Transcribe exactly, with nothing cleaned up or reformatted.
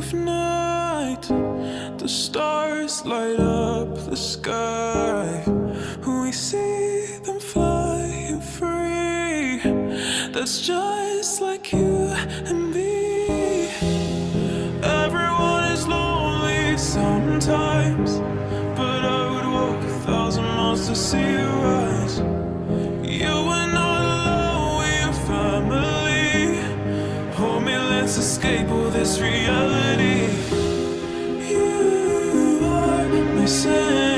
of night, the stars light up the sky. We see them flying free. That's just like you and me. Everyone is lonely sometimes, but I would walk a thousand miles to see you rise. You are not alone, we're family. Hold me, let's escape all this reality. You are my sun.